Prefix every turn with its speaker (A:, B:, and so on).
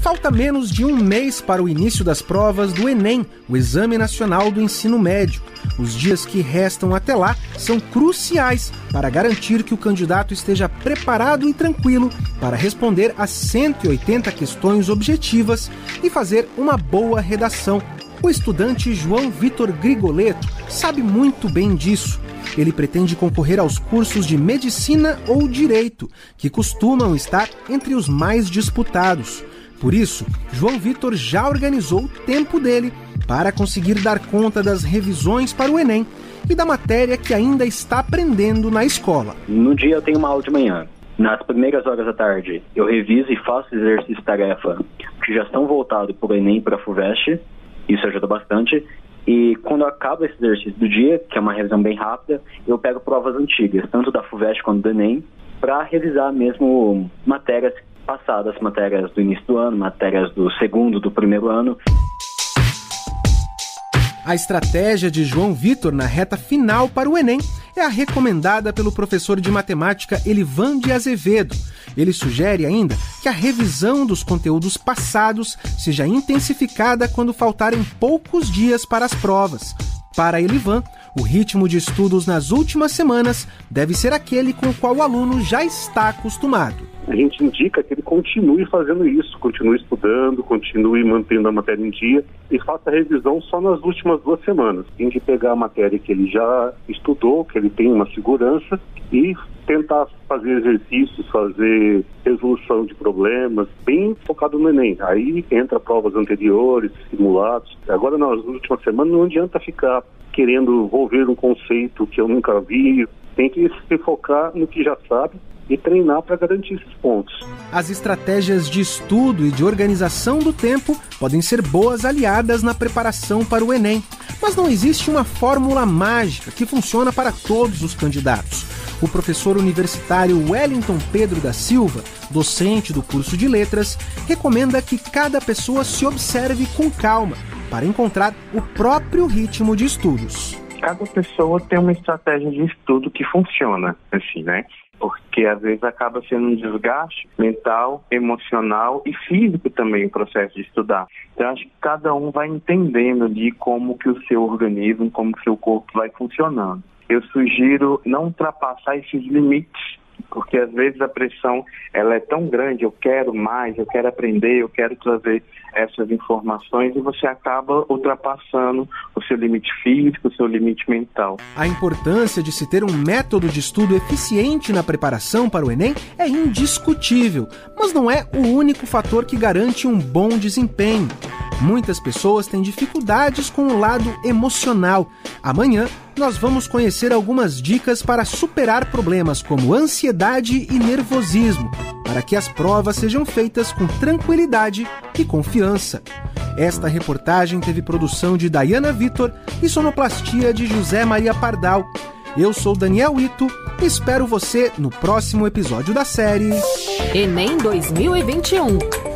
A: Falta menos de um mês para o início das provas do Enem, o Exame Nacional do Ensino Médio. Os dias que restam até lá são cruciais para garantir que o candidato esteja preparado e tranquilo para responder a 180 questões objetivas e fazer uma boa redação. O estudante João Vitor Grigoleto sabe muito bem disso. Ele pretende concorrer aos cursos de medicina ou direito, que costumam estar entre os mais disputados. Por isso, João Vitor já organizou o tempo dele para conseguir dar conta das revisões para o Enem e da matéria que ainda está aprendendo na escola.
B: No dia eu tenho uma aula de manhã. Nas primeiras horas da tarde, eu reviso e faço exercício-tarefa que já estão voltados para o Enem e para a FUVEST. Isso ajuda bastante. E quando acaba esse exercício do dia, que é uma revisão bem rápida, eu pego provas antigas, tanto da FUVEST quanto do Enem, para revisar mesmo matérias passadas, matérias do início do ano, matérias do segundo, do primeiro ano.
A: A estratégia de João Vitor na reta final para o Enem é a recomendada pelo professor de matemática Elivan de Azevedo. Ele sugere ainda que a revisão dos conteúdos passados seja intensificada quando faltarem poucos dias para as provas. Para Elivan, o ritmo de estudos nas últimas semanas deve ser aquele com o qual o aluno já está acostumado.
C: A gente indica que ele continue fazendo isso, continue estudando, continue mantendo a matéria em dia e faça a revisão só nas últimas 2 semanas. Tem que pegar a matéria que ele já estudou, que ele tem uma segurança, e tentar fazer exercícios, fazer resolução de problemas, bem focado no Enem. Aí entra provas anteriores, simulados. Agora, nas últimas semanas, não adianta ficar querendo envolver um conceito que eu nunca vi. Tem que se focar no que já sabe e treinar para garantir esses pontos.
A: As estratégias de estudo e de organização do tempo podem ser boas aliadas na preparação para o Enem, mas não existe uma fórmula mágica que funciona para todos os candidatos. O professor universitário Wellington Pedro da Silva, docente do curso de Letras, recomenda que cada pessoa se observe com calma para encontrar o próprio ritmo de estudos.
D: Cada pessoa tem uma estratégia de estudo que funciona, assim, né? Porque às vezes acaba sendo um desgaste mental, emocional e físico também o processo de estudar. Então acho que cada um vai entendendo de como que o seu organismo, como que o seu corpo vai funcionando. Eu sugiro não ultrapassar esses limites, porque às vezes a pressão ela é tão grande, eu quero mais, eu quero aprender, eu quero trazer essas informações, e você acaba ultrapassando o seu limite físico, o seu limite mental.
A: A importância de se ter um método de estudo eficiente na preparação para o Enem é indiscutível, mas não é o único fator que garante um bom desempenho. Muitas pessoas têm dificuldades com o lado emocional. Amanhã, nós vamos conhecer algumas dicas para superar problemas como ansiedade e nervosismo, para que as provas sejam feitas com tranquilidade e confiança. Esta reportagem teve produção de Dayana Vitor e sonoplastia de José Maria Pardal. Eu sou Daniel Ito e espero você no próximo episódio da série
E: Enem 2021.